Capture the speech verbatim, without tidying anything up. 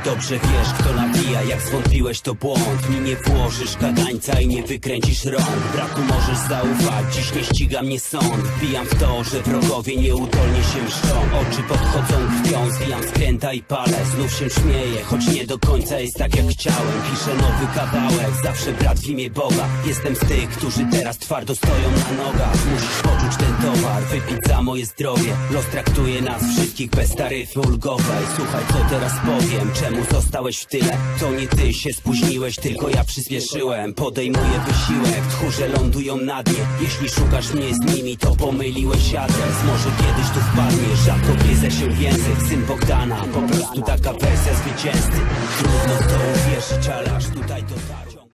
Dobrze wiesz, kto nawija, jak zwątpiłeś to błąd. Mi nie włożysz kagańca i nie wykręcisz rąk. Braku możesz zaufać, dziś nie ściga mnie sąd. Wbijam w to, że wrogowie nieudolnie się mszczą. Oczy podchodzą krwią, zwijam skręta i palę. Znów się śmieję, choć nie do końca jest tak jak chciałem. Piszę nowy kawałek, zawsze brat w imię Boga. Jestem z tych, którzy teraz twardo stoją na nogach. Musisz poczuć ten towar, wypić za moje zdrowie. Los traktuje nas wszystkich bez taryfy ulgowej. Słuchaj, co teraz powiem, czemu zostałeś w tyle? To nie ty się spóźniłeś, tylko ja przyspieszyłem. Podejmuję wysiłek, tchórze lądują na dnie. Jeśli szukasz mnie z nimi, to pomyliłeś adres. Może kiedyś tu wpadniesz, rzadko gryzę się w język. Syn Bogdana, po prostu taka wersja zwycięzcy. Trudno w to uwierzyć, ale